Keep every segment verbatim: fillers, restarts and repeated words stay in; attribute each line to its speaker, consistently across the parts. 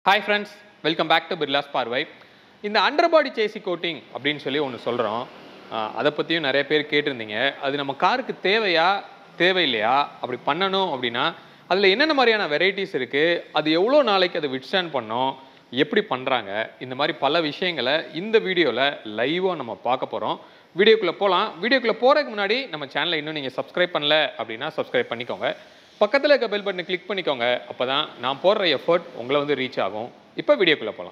Speaker 1: Hi friends, welcome back to Birla's Parvai. இந்த under body chassis coating அப்படின்னு சொல்லி ஒன்று சொல்கிறோம். அதை பற்றியும் நிறைய பேர் கேட்டிருந்தீங்க. அது நம்ம காருக்கு தேவையா தேவையில்லையா அப்படி பண்ணணும் அப்படின்னா அதில் என்னென்ன மாதிரியான வெரைட்டிஸ் இருக்குது, அது எவ்வளோ நாளைக்கு அதை விட்ஸ்டாண்ட் பண்ணோம், எப்படி பண்ணுறாங்க, இந்த மாதிரி பல விஷயங்களை இந்த வீடியோவில் லைவாக நம்ம பார்க்க போகிறோம். வீடியோக்குள்ளே போகலாம். வீடியோக்குள்ளே போகிறதுக்கு முன்னாடி நம்ம சேனலை இன்னும் நீங்கள் சப்ஸ்கிரைப் பண்ணல அப்படின்னா சப்ஸ்கிரைப் பண்ணிக்கோங்க. பக்கத்தில் இருக்க பெல் பட்டனை கிளிக் பண்ணிக்கோங்க. அப்போ தான் நான் போடுற எஃபர்ட் உங்களை வந்து ரீச் ஆகும். இப்போ வீடியோக்குள்ளே போகலாம்.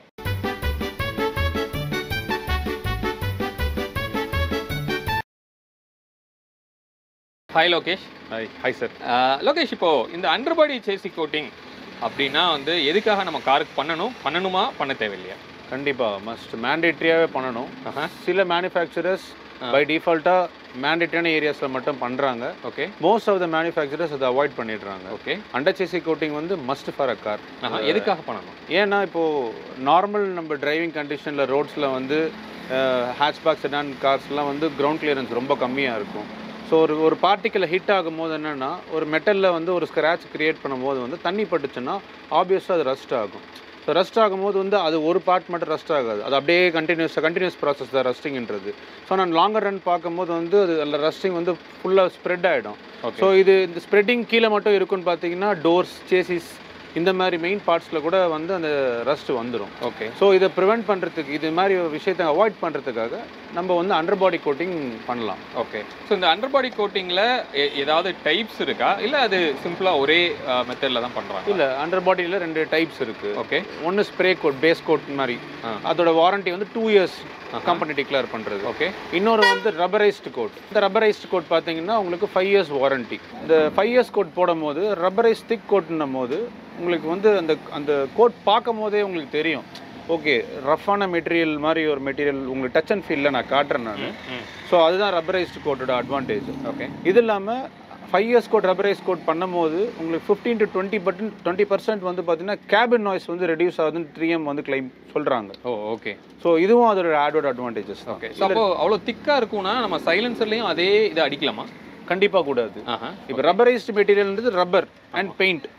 Speaker 1: Hi Lokesh.
Speaker 2: Hi hi sir.
Speaker 1: Lokesh, இப்போது இந்த அண்டர் பாடி சேசி கோட்டிங் அப்படின்னா வந்து எதுக்காக நம்ம காருக்கு பண்ணணும், பண்ணணுமா பண்ண தேவையில்லையா?
Speaker 2: கண்டிப்பாக மஸ்ட் மேண்டேட்ரியாகவே பண்ணணும். சில மேனுஃபேக்சரர்ஸ் பை டிஃபால்ட்டாக மேண்டேட்ரியான ஏரியாஸில் மட்டும் பண்ணுறாங்க.
Speaker 1: Okay.
Speaker 2: Most of the manufacturers அதை அவாய்ட் பண்ணிடுறாங்க.
Speaker 1: ஓகே.
Speaker 2: அண்டர் சேசி கோட்டிங் வந்து மஸ்ட் ஃபார் அ கார்.
Speaker 1: எதுக்காக பண்ணணும்?
Speaker 2: ஏன்னா இப்போது நார்மல் நம்ம டிரைவிங் கண்டிஷனில் ரோட்ஸில் வந்து ஹேட்ச்பேக் செடான் கார்ஸ்லாம் வந்து கிரவுண்ட் கிளியரன்ஸ் ரொம்ப கம்மியாக இருக்கும். ஸோ ஒரு ஒரு பார்ட்டிக்கில் ஹிட் ஆகும் போது என்னென்னா ஒரு மெட்டலில் வந்து ஒரு ஸ்க்ராட்ச் க்ரியேட் பண்ணும்போது வந்து தண்ணி பட்டுச்சுன்னா ஆப்வியஸாக அது ரஸ்ட் ஆகும். ஸோ ரஸ்ட் ஆகும்போது வந்து அது ஒரு பார்ட் மட்டும் ரஸ்ட் ஆகாது, அது அப்படியே கண்டினியூஸ் கண்டினியூஸ் ப்ராசஸ் தான் ரஸ்டிங்ன்றது. ஸோ நான் லாங்கர் ரன் பார்க்கும்போது வந்து அது அதில் ரஸ்டிங் வந்து ஃபுல்லாக ஸ்ப்ரெட் ஆகிடும். ஸோ இது இந்த ஸ்ப்ரெட்டிங் கீழே மட்டும் இருக்குன்னு பார்த்தீங்கன்னா டோர்ஸ், சேசிஸ், இந்த மாதிரி மெயின் பார்ட்ஸில் கூட வந்து அந்த ரஸ்ட் வந்துடும்.
Speaker 1: ஓகே.
Speaker 2: ஸோ இதை ப்ரிவெண்ட் பண்ணுறதுக்கு, இது மாதிரி ஒரு விஷயத்தை அவாய்ட் பண்ணுறதுக்காக நம்ம வந்து அண்டர் பாடி கோட்டிங் பண்ணலாம்.
Speaker 1: ஓகே. ஸோ இந்த அண்டர் பாடி கோட்டிங்கில் ஏதாவது டைப்ஸ் இருக்கா, இல்லை அது சிம்பிளாக ஒரே மெத்தடில் தான் பண்ணுறாங்க?
Speaker 2: இல்லை, அண்டர் பாடியில் ரெண்டு டைப்ஸ் இருக்குது.
Speaker 1: ஓகே.
Speaker 2: ஒன்று ஸ்ப்ரே கோட், பேஸ் கோட் மாதிரி, அதோட வாரண்டி வந்து டூ இயர்ஸ் கம்பெனி டிக்ளேர் பண்ணுறது.
Speaker 1: ஓகே.
Speaker 2: இன்னொரு வந்து ரப்பரைஸ்டு கோட். இந்த ரப்பரைஸ்டு கோட் பார்த்தீங்கன்னா உங்களுக்கு ஃபைவ் இயர்ஸ் வாரண்டி. இந்த ஃபைவ் இயர்ஸ் கோட் போடும் போது ரப்பரைஸ் திக் கோட்னும் போது உங்களுக்கு வந்து அந்த அந்த கோட் பார்க்கும் போதே உங்களுக்கு தெரியும், ஓகே ரஃப்பான மெட்டீரியல் மாதிரி ஒரு மெட்டீரியல் உங்களுக்கு டச் அண்ட் ஃபீலில் நான் காட்டுறேன் நான். ஸோ அதுதான் ரப்பரைஸ்டு கோட்டோட அட்வான்டேஜ். ஓகே. இது இல்லாமல் five years coat rubberise coat பண்ணும்போது உங்களுக்கு fifteen to twenty percent twenty percent வந்து பார்த்தீங்கன்னா கேபின் நாய்ஸ் வந்து ரெடியூஸ் ஆகுதுன்னு த்ரீ எம் வந்து கிளைம் சொல்கிறாங்க.
Speaker 1: Oh okay.
Speaker 2: ஸோ இதுவும் அதோட ஆடோட அட்வான்டேஜஸ்.
Speaker 1: ஓகே. ஸோ அப்போ அவ்வளோ திக்காக இருக்கும்னா நம்ம சைலன்சர்லேயும் அதே இதை அடிக்கலாமா?
Speaker 2: கண்டிப்பாக கூடாது. இப்போ ரப்பரைஸ்டு மெட்டீரியல்ன்றது ரப்பர் அண்ட் பெயிண்ட்.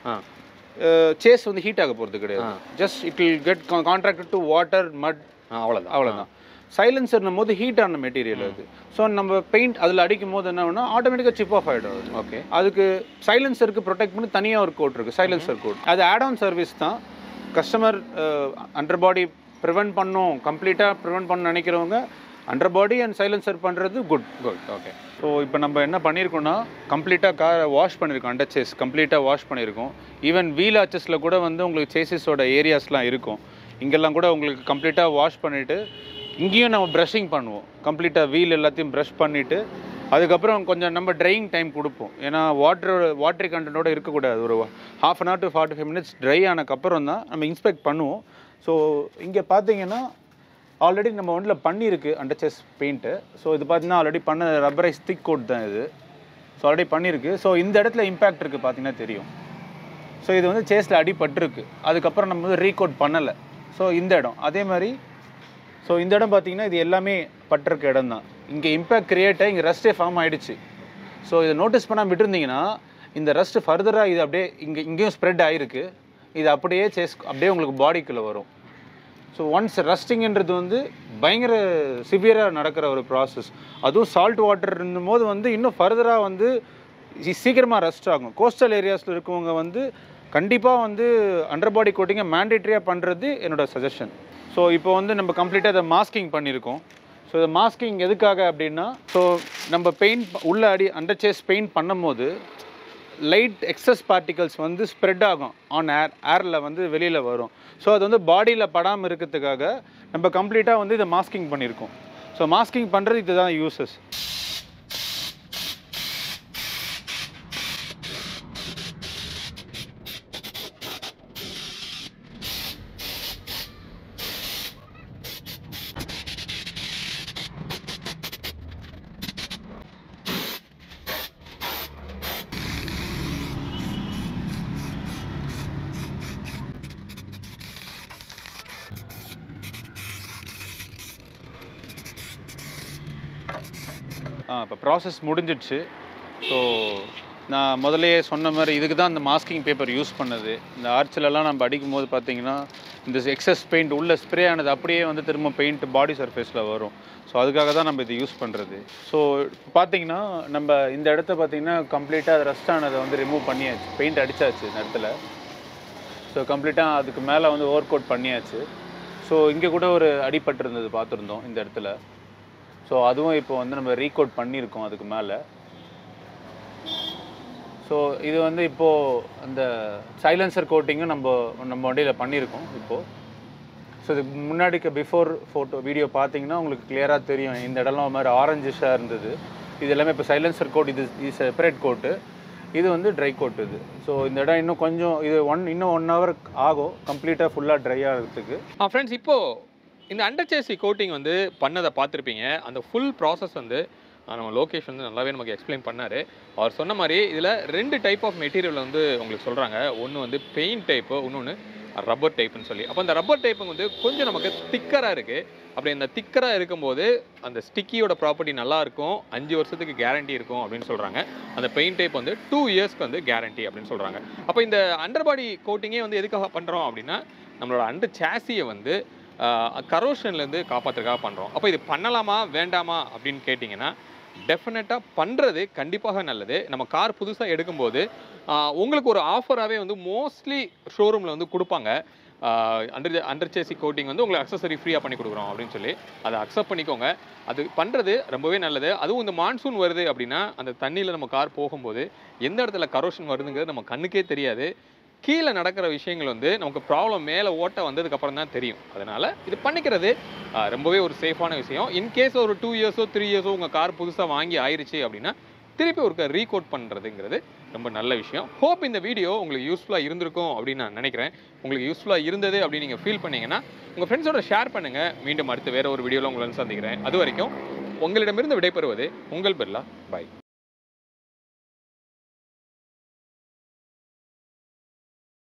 Speaker 2: சேஸ் வந்து ஹீட் ஆக போகிறது கிடையாது. Just it will get contracted to water, mud, அவ்வளோதான் அவ்வளோதான். சைலன்சர்னும் போது ஹீட் ஆன மெட்டீரியல் அது. ஸோ நம்ம பெயிண்ட் அதில் அடிக்கும் போது என்ன ஆகுனா ஆட்டோமேட்டிக்காக சிப் ஆஃப் ஆகிடும். ஓகே. அதுக்கு சைலன்சருக்கு ப்ரொடெக்ட் பண்ணி தனியாக ஒரு கோட் இருக்குது, சைலன்சர் கோட். அது ஆட் ஆன் சர்வீஸ் தான். கஸ்டமர் அண்டர் பாடி ப்ரிவென்ட் பண்ணோம், கம்ப்ளீட்டாக ப்ரிவென்ட் பண்ண நினைக்கிறவங்க அண்டர் பாடி அண்ட் சைலன்சர் பண்ணுறது குட் குட் ஓகே. ஸோ இப்போ நம்ம என்ன பண்ணியிருக்கோம்னா கம்ப்ளீட்டாக காரை வாஷ் பண்ணியிருக்கோம். அண்டர் சேஸ் கம்ப்ளீட்டாக வாஷ் பண்ணியிருக்கோம். ஈவன் வீல் ஆச்சஸில் கூட வந்து உங்களுக்கு சேசிஸோட ஏரியாஸ்லாம் இருக்கும், இங்கெல்லாம் கூட உங்களுக்கு கம்ப்ளீட்டாக வாஷ் பண்ணிவிட்டு இங்கேயும் நம்ம ப்ரஷிங் பண்ணுவோம். கம்ப்ளீட்டாக வீல் எல்லாத்தையும் ப்ரஷ் பண்ணிவிட்டு அதுக்கப்புறம் கொஞ்சம் நம்ம ட்ரையிங் டைம் கொடுப்போம். ஏன்னா வாட்டர் வாட்டரி கண்டென்ட்டோடு இருக்கக்கூடாது. ஒரு half an hour to forty five minutes dry ஆனதுக்கப்புறம் தான் நம்ம இன்ஸ்பெக்ட் பண்ணுவோம். ஸோ இங்கே பார்த்தீங்கன்னா ஆல்ரெடி நம்ம ஒன்றில் பண்ணியிருக்கு அண்டர் சேஸ் பெயிண்ட்டு. ஸோ இது பார்த்தீங்கன்னா ஆல்ரெடி பண்ண ரப்பரைஸ் திக் கோட் தான் இது. ஸோ ஆல்ரெடி பண்ணியிருக்கு. ஸோ இந்த இடத்துல இம்பேக்ட் இருக்குது பார்த்தீங்கன்னா தெரியும். ஸோ இது வந்து சேஸில் அடிபட்டிருக்கு. அதுக்கப்புறம் நம்ம வந்து ரீகோட் பண்ணலை. ஸோ இந்த இடம் அதே மாதிரி. ஸோ இந்த இடம் பார்த்தீங்கன்னா இது எல்லாமே பட்டிருக்க இடம் தான். இங்கே இம்பேக்ட் கிரியேட் ஆகி இங்கே ரஸ்ட்டே ஃபார்ம் ஆகிடுச்சு. ஸோ இதை நோட்டீஸ் பண்ணாமல் விட்டுருந்தீங்கன்னா இந்த ரஸ்ட்டு ஃபர்தராக இது அப்படியே இங்கே இங்கேயும் ஸ்ப்ரெட் ஆகிருக்கு. இது அப்படியே சேஸ் அப்படியே உங்களுக்கு பாடிக்குள்ளே வரும். ஸோ ஒன்ஸ் ரஸ்டிங்கிறது வந்து பயங்கர சிவியராக நடக்கிற ஒரு ப்ராசஸ். அதுவும் சால்ட் வாட்டர் இருந்தும் போது வந்து இன்னும் ஃபர்தராக வந்து சீக்கிரமாக ரஸ்ட் ஆகும். கோஸ்டல் ஏரியாஸில் இருக்கவங்க வந்து கண்டிப்பாக வந்து அண்டர் பாடி கோட்டிங்கை மேண்டேட்ரியாக பண்ணுறது என்னோடய சஜஷன். ஸோ இப்போ வந்து நம்ம கம்ப்ளீட்டாக அதை மாஸ்கிங் பண்ணியிருக்கோம். ஸோ இந்த மாஸ்கிங் எதுக்காக அப்படின்னா, ஸோ நம்ம பெயிண்ட் உள்ள அடி அண்டர் சேஸ் பெயிண்ட் பண்ணும் போது லைட் எக்ஸஸ் பார்ட்டிகல்ஸ் வந்து ஸ்ப்ரெட் ஆகும் ஆன் ஏர் ஏரில் வந்து வெளியில் வரும். ஸோ அது வந்து பாடியில் படாமல் இருக்கிறதுக்காக நம்ம கம்ப்ளீட்டாக வந்து இதை மாஸ்கிங் பண்ணியிருக்கோம். ஸோ மாஸ்கிங் பண்ணுறது இதுதான் யூசஸ். ஆ இப்போ ப்ராசஸ் முடிஞ்சிடுச்சு. ஸோ நான் முதலையே சொன்ன மாதிரி இதுக்கு தான் இந்த மாஸ்கிங் பேப்பர் யூஸ் பண்ணது. இந்த ஆர்ச்சிலெலாம் நம்ம அடிக்கும் போது பார்த்தீங்கன்னா இந்த எக்ஸஸ் பெயிண்ட் உள்ள ஸ்ப்ரே ஆனது அப்படியே வந்து திரும்ப பெயிண்ட் பாடி சர்ஃபேஸில் வரும். ஸோ அதுக்காக தான் நம்ம இது யூஸ் பண்ணுறது. ஸோ பார்த்தீங்கன்னா நம்ம இந்த இடத்த பார்த்தீங்கன்னா கம்ப்ளீட்டாக ரஸ்ட் ஆனதை வந்து ரிமூவ் பண்ணியாச்சு, பெயிண்ட் அடித்தாச்சு இந்த இடத்துல. ஸோ கம்ப்ளீட்டாக அதுக்கு மேலே வந்து ஓவர் கோட் பண்ணியாச்சு. ஸோ இங்கே கூட ஒரு அடிபட்டிருந்தது பார்த்துருந்தோம் இந்த இடத்துல. ஸோ அதுவும் இப்போ வந்து நம்ம ரீகோட் பண்ணியிருக்கோம் அதுக்கு மேலே. ஸோ இது வந்து இப்போது அந்த சைலன்சர் கோட்டிங்கும் நம்ம நம்ம வண்டியில் பண்ணியிருக்கோம் இப்போது. ஸோ இதுக்கு முன்னாடிக்கு பிஃபோர் ஃபோட்டோ வீடியோ பார்த்தீங்கன்னா உங்களுக்கு கிளியராக தெரியும், இந்த இடம்லாம் மாதிரி ஆரஞ்சிஷாக இருந்தது. இது எல்லாமே இப்போ சைலன்சர் கோட், இது இது செப்பரேட் கோட்டு, இது வந்து ட்ரை கோட் இது. ஸோ இந்த இடம் இன்னும் கொஞ்சம் இது ஒன் இன்னும் ஒன் ஹவர் ஆகும் கம்ப்ளீட்டாக ஃபுல்லாக ட்ரை ஆகிறதுக்கு.
Speaker 1: ஆ ஃப்ரெண்ட்ஸ், இப்போது இந்த அண்டர் சேசி கோட்டிங் வந்து பண்ணதை பார்த்துருப்பீங்க. அந்த ஃபுல் ப்ராசஸ் வந்து நம்ம லோகேஷ் வந்து நல்லாவே நமக்கு எக்ஸ்பிளைன் பண்ணார். அவர் சொன்ன மாதிரி இதில் ரெண்டு டைப் ஆஃப் மெட்டீரியல் வந்து உங்களுக்கு சொல்கிறாங்க. ஒன்று வந்து பெயிண்ட் டைப்பு, இன்னொன்று ரப்பர் டைப்புன்னு சொல்லி. அப்போ அந்த ரப்பர் டைப்புங்க வந்து கொஞ்சம் நமக்கு திக்கராக இருக்குது. அப்படி அந்த திக்கராக இருக்கும்போது அந்த ஸ்டிக்கியோட ப்ராப்பர்ட்டி நல்லாயிருக்கும், அஞ்சு வருஷத்துக்கு கேரண்டி இருக்கும் அப்படின்னு சொல்கிறாங்க. அந்த பெயிண்ட் டைப் வந்து டூ இயர்ஸ்க்கு வந்து கேரண்டி அப்படின்னு சொல்கிறாங்க. அப்போ இந்த அண்டர்பாடி கோட்டிங்கே வந்து எதுக்காக பண்ணுறோம் அப்படின்னா நம்மளோட அண்டர் சேசியை வந்து கரோஷன்லேருந்து காப்பாற்றுறதுக்காக பண்ணுறோம். அப்போ இது பண்ணலாமா வேண்டாமா அப்படின்னு கேட்டிங்கன்னா டெஃபினட்டாக பண்ணுறது கண்டிப்பாக நல்லது. நம்ம கார் புதுசாக எடுக்கும்போது உங்களுக்கு ஒரு ஆஃபராகவே வந்து மோஸ்ட்லி ஷோரூமில் வந்து கொடுப்பாங்க. அண்டர் அண்டர் சேசி கோட்டிங் வந்து உங்களுக்கு அக்சசரி ஃப்ரீயாக பண்ணி கொடுக்குறோம் அப்படின்னு சொல்லி அதை அக்செப்ட் பண்ணிக்கோங்க. அது பண்ணுறது ரொம்பவே நல்லது. அதுவும் இந்த மான்சூன் வருது அப்படின்னா அந்த தண்ணியில் நம்ம கார் போகும்போது எந்த இடத்துல கரோஷன் வருதுங்கிறது நம்ம கண்ணுக்கே தெரியாது. கீழே நடக்கிற விஷயங்கள் வந்து நமக்கு ப்ராப்ளம் மேலே ஓட்ட வந்ததுக்கப்புறம் தான் தெரியும். அதனால் இது பண்ணிக்கிறது ரொம்பவே ஒரு சேஃபான விஷயம். இன்கேஸ் ஒரு டூ இயர்ஸோ த்ரீ இயர்ஸோ உங்கள் கார் புதுசாக வாங்கி ஆயிடுச்சு அப்படின்னா திருப்பி ஒரு ரீகோட் பண்ணுறதுங்கிறது ரொம்ப நல்ல விஷயம். ஹோப் இந்த வீடியோ உங்களுக்கு யூஸ்ஃபுல்லாக இருந்திருக்கும் அப்படின்னு நான் நினைக்கிறேன். உங்களுக்கு யூஸ்ஃபுல்லாக இருந்தது அப்படின்னு நீங்கள் ஃபீல் பண்ணிங்கன்னா உங்கள் ஃப்ரெண்ட்ஸோட ஷேர் பண்ணுங்கள். மீண்டும் அடுத்து வேறு ஒரு வீடியோவில் உங்களை சந்திக்கிறேன். அது வரைக்கும் உங்களிடமிருந்து விடைபெறுவது உங்கள் பிர்லா. பாய்.